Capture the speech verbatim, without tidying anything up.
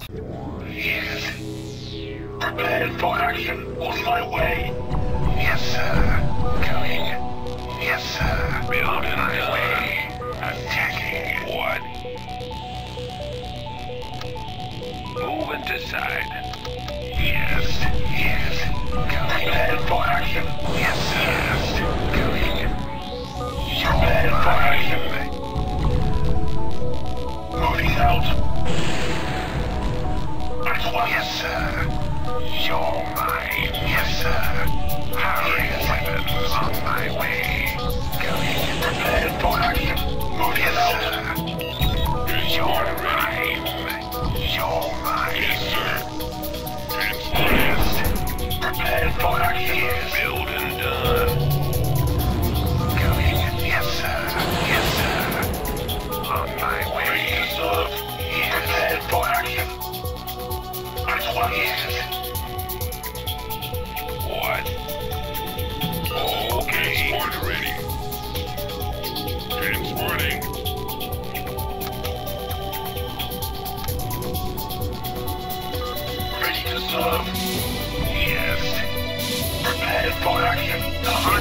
Yes. Prepared for action. On my way. Yes, sir. Going. Yes, sir. Building on my way. Attacking. What? Moving to side. Yes. Yes. Going. Prepared for action. Yes, sir. Yes. Going. Prepared for action. Moving out. Yes, sir. You're mine. Yes, sir. Powering weapons on my way. Going. Prepared for action. Moving out. You're mine. You're mine. Yes, sir. Yes. Prepared for action. Yes. Build and done. Going. Yes, sir. Yes, sir. On my way. Sir. Yes. Prepared for action. Yes. What? Okay. Transporter ready. Transporting. Ready to serve. Yes. Prepared for action.